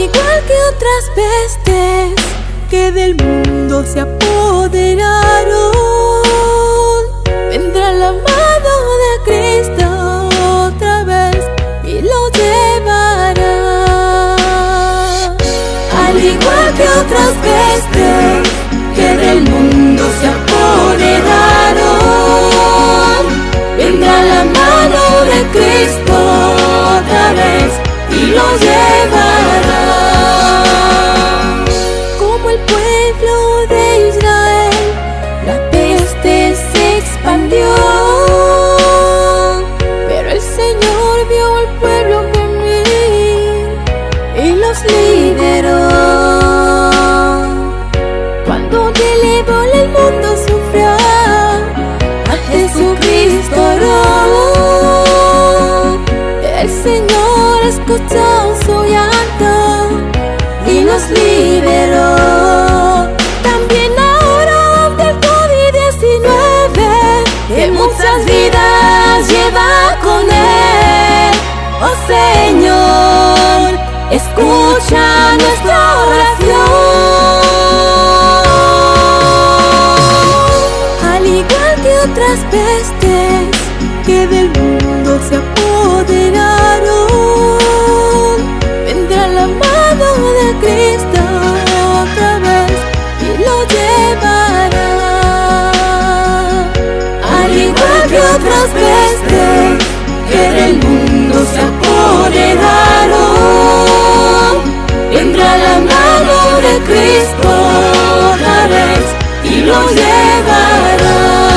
igual que otras pestes que del mundo se apoderaron, vendrá la mano de Cristo otra vez y lo llevará. Al igual que otras pestes que del mundo se apoderaron, vendrá la mano de Cristo otra vez y lo llevará. Como el pueblo de Israel, la peste se expandió, pero el Señor vio al pueblo gemir y los lideró. Cuando del ébola el mundo sufrió, a Jesucristo oró. El Señor escuchó su llanto y nos liberó. También ahora del COVID-19, que muchas vidas lleva con él. Oh Señor, escucha nuestra oración. Al igual que otras pestes que del mundo se apoderaron, vendrá la mano de Cristo otra vez y lo llevará. Al igual que otras pestes que del mundo se apoderaron, vendrá la mano de Cristo otra vez y lo llevará.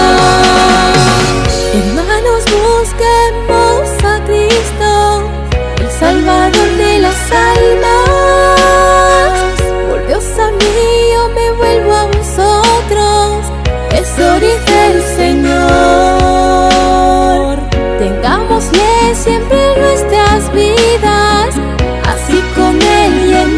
Hermanos, busquemos a Cristo, el Salvador de las almas. Volveos a mí, yo me vuelvo a vosotros, eso dice el Señor. Tengámosle siempre en nuestras vidas, así con Él y en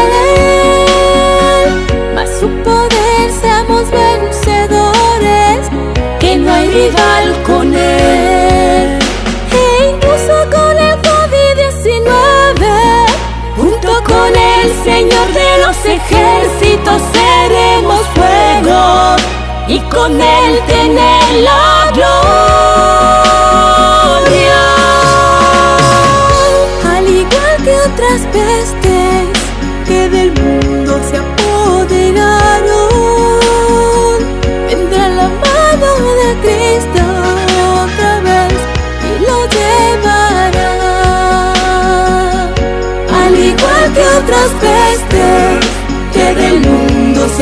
Él. Mas su poder seamos vencedores, que no hay rival con Él. E incluso con el COVID-19, junto con el Señor de los ejércitos seremos fuego, y con Él tener la gloria. Al igual que otras pestes que del mundo se apoderaron, vendrá la mano de Cristo otra vez y lo llevará. Al igual que otras pestes que del mundo se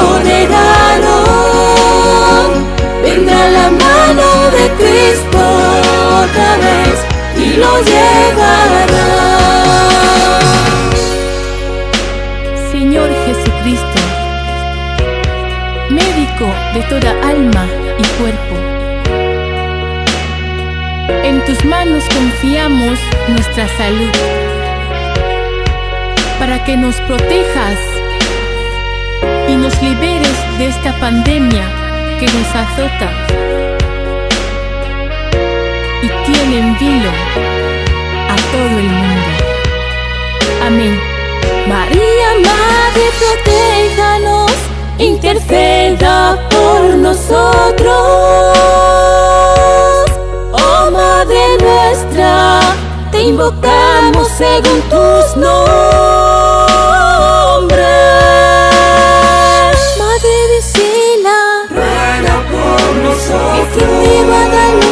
apoderaron, vendrá la mano de Cristo otra vez y lo llevará. Señor Jesucristo, médico de toda alma y cuerpo, en tus manos confiamos nuestra salud, para que nos protejas y nos liberes de esta pandemia que nos azota y tiene en vilo a todo el mundo. Amén. María, Madre, protéjanos, interceda por nosotros. Oh Madre nuestra, te invocamos según tus nombres. Madre Vicina, ruega por nosotros. Virgen de Guadalupe,